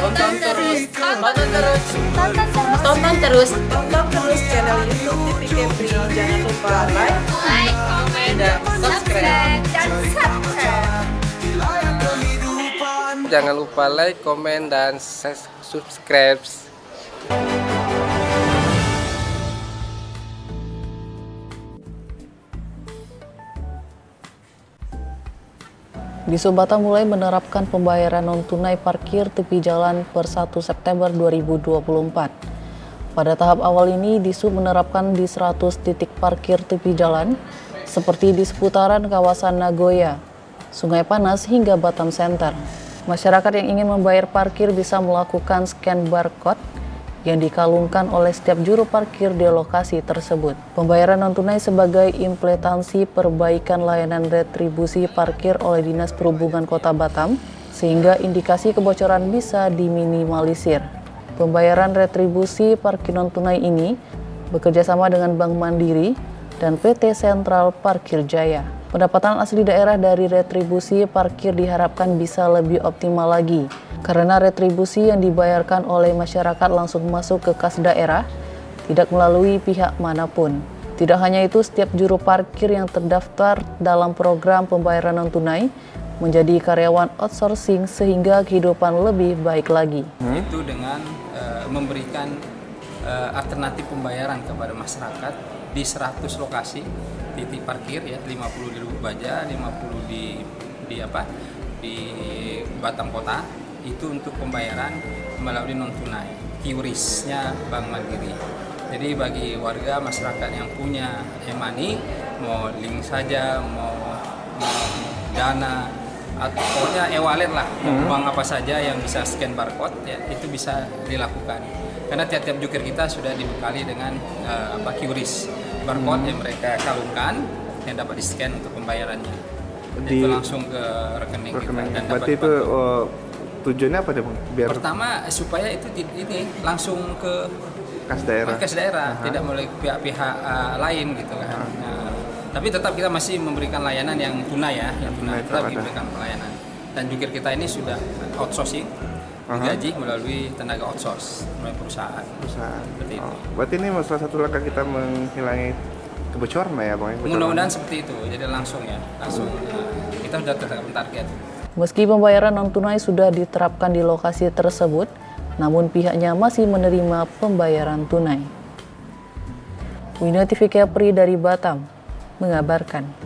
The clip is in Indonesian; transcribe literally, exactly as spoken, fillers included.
Tonton terus, tonton terus, Tonton terus. tonton terus, Tonton terus channel YouTube T V Kepri. Jangan lupa like, Like, comment, dan subscribe. dan subscribe. Jangan lupa like, komen, dan subscribe. Disub Batam mulai menerapkan pembayaran non-tunai parkir tepi jalan per satu September dua ribu dua puluh empat. Pada tahap awal ini, Disub menerapkan di seratus titik parkir tepi jalan, seperti di seputaran kawasan Nagoya, Sungai Panas, hingga Batam Center. Masyarakat yang ingin membayar parkir bisa melakukan scan barcode yang dikalungkan oleh setiap juru parkir di lokasi tersebut. Pembayaran non-tunai sebagai implementasi perbaikan layanan retribusi parkir oleh Dinas Perhubungan Kota Batam, sehingga indikasi kebocoran bisa diminimalisir. Pembayaran retribusi parkir non-tunai ini bekerjasama dengan Bank Mandiri dan P T Sentral Parkir Jaya. Pendapatan asli daerah dari retribusi parkir diharapkan bisa lebih optimal lagi, karena retribusi yang dibayarkan oleh masyarakat langsung masuk ke kas daerah, tidak melalui pihak manapun. Tidak hanya itu, setiap juru parkir yang terdaftar dalam program pembayaran non-tunai menjadi karyawan outsourcing sehingga kehidupan lebih baik lagi. Itu dengan uh, memberikan uh, alternatif pembayaran kepada masyarakat di seratus lokasi titik parkir, ya, lima puluh di Lubuk Baja, lima puluh di di apa? di Batam Kota. Itu untuk pembayaran melalui non tunai, Q R I S-nya Bank Mandiri. Jadi bagi warga masyarakat yang punya e-money, mau link saja, mau, mau dana, atau pokoknya e-wallet lah, hmm. bank apa saja yang bisa scan barcode, ya, itu bisa dilakukan. Karena tiap-tiap jukir kita sudah dibekali dengan uh, apa Q R I S, barcode hmm. yang mereka kalungkan yang dapat di scan untuk pembayarannya. Di, itu langsung ke rekening, rekening. kita. Dan berarti itu uh, tujuannya apa deh, Bang? Biar pertama supaya itu ini langsung ke kas daerah, kas daerah, uh-huh. tidak melalui pihak-pihah uh, lain gitu kan. Uh-huh. Nah, tapi tetap kita masih memberikan layanan yang tunai ya, yang tunai tetap memberikan pelayanan. Dan jukir kita ini sudah outsourcing, uh-huh. digaji melalui tenaga outsource, melalui perusahaan. Perusahaan. Seperti oh. itu. Berarti ini salah satu langkah kita menghilangi kebocoran ya, Bang? Mudah-mudahan seperti itu, jadi langsung ya, langsung uh, kita sudah tetapkan target. Meski pembayaran non-tunai sudah diterapkan di lokasi tersebut, namun pihaknya masih menerima pembayaran tunai. Wina T V Kepri dari Batam mengabarkan.